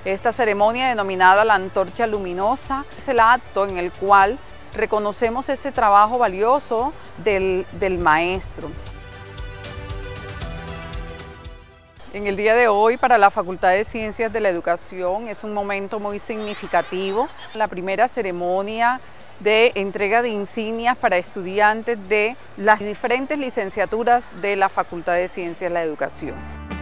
Esta ceremonia denominada la Antorcha Luminosa es el acto en el cual reconocemos ese trabajo valioso del maestro. En el día de hoy, para la Facultad de Ciencias de la Educación, es un momento muy significativo. La primera ceremonia de entrega de insignias para estudiantes de las diferentes licenciaturas de la Facultad de Ciencias de la Educación.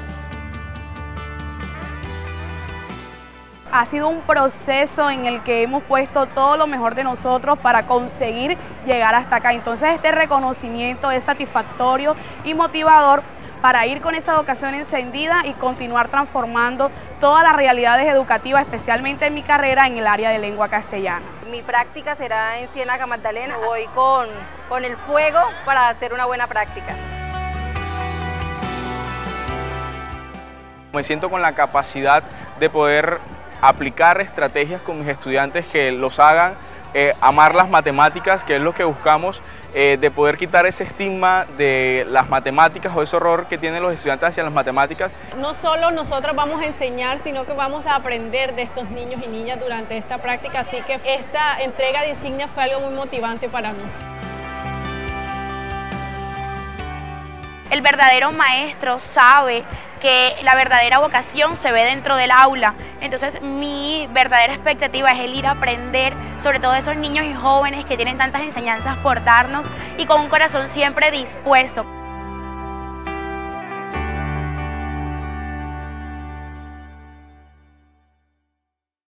Ha sido un proceso en el que hemos puesto todo lo mejor de nosotros para conseguir llegar hasta acá. Entonces este reconocimiento es satisfactorio y motivador para ir con esa vocación encendida y continuar transformando todas las realidades educativas, especialmente en mi carrera en el área de lengua castellana. Mi práctica será en Ciénaga Magdalena. Voy con el fuego para hacer una buena práctica. Me siento con la capacidad de poder aplicar estrategias con mis estudiantes que los hagan amar las matemáticas, que es lo que buscamos, de poder quitar ese estigma de las matemáticas o ese horror que tienen los estudiantes hacia las matemáticas. No solo nosotros vamos a enseñar, sino que vamos a aprender de estos niños y niñas durante esta práctica, así que esta entrega de insignias fue algo muy motivante para mí. El verdadero maestro sabe que la verdadera vocación se ve dentro del aula. Entonces mi verdadera expectativa es el ir a aprender sobre todo esos niños y jóvenes que tienen tantas enseñanzas por darnos y con un corazón siempre dispuesto.